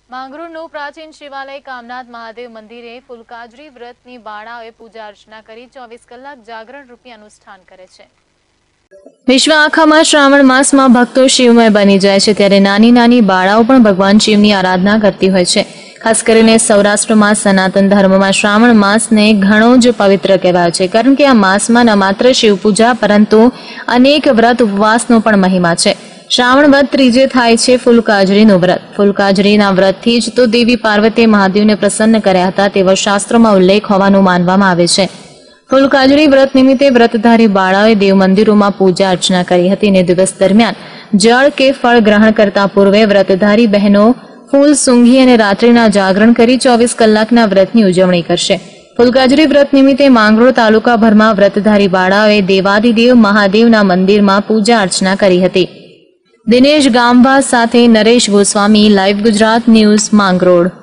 માંગરોળનું પ્રાચીન શિવાલય કામનાથ મહાદેવ મંદિરે ફૂલકાજરી વ્રતની બાળાઓએ પૂજા અર્ચના કરી 24 કલાક જાગરણ રૂપી અનુષ્ઠાન કરે છે। વિશ્વ આખામાં શ્રાવણ માસમાં ભક્તો શિવમય બની જાય છે, ત્યારે નાની નાની બાળાઓ પણ ભગવાન શિવની આરાધના કરતી હોય છે। ખાસ કરીને સૌરાષ્ટ્રમાં સનાતન ધર્મમાં શ્રાવણ માસને ઘણો જ પવિત્ર કહેવાય છે, કારણ કે આ માસમાં ન માત્ર શિવ પૂજા પરંતુ અનેક વ્રત ઉપવાસનો પણ મહિમા છે। શ્રાવણ વદ ત્રીજે થાય છે ફૂલકાજરીનું વ્રત। ફૂલકાજરીના વ્રતથી જ તો દેવી પાર્વતીએ મહાદેવને પ્રસન્ન કર્યા હતા તેવો શાસ્ત્રોમાં ઉલ્લેખ હોવાનું માનવામાં આવે છે। ફૂલકાજરી વ્રત નિમિત્તે વ્રતધારી બાળાઓએ દેવ મંદિરોમાં પૂજા અર્ચના કરી હતી અને દિવસ દરમિયાન જળ કે ફળ ગ્રહણ કરતા પૂર્વે વ્રતધારી બહેનો ફૂલ સૂંઘી અને રાત્રિના જાગરણ કરી 24 કલાકના વ્રતની ઉજવણી કરશે। ફૂલકાજરી વ્રત નિમિત્તે માંગરોળ તાલુકાભરમાં વ્રતધારી બાળાઓએ દેવાદિદેવ મહાદેવના મંદિરમાં પૂજા અર્ચના કરી હતી। દિનેશ ગામવા સાથે નરેશ ગોસ્વામી, લાઈવ ગુજરાત ન્યૂઝ, માંગરોળ।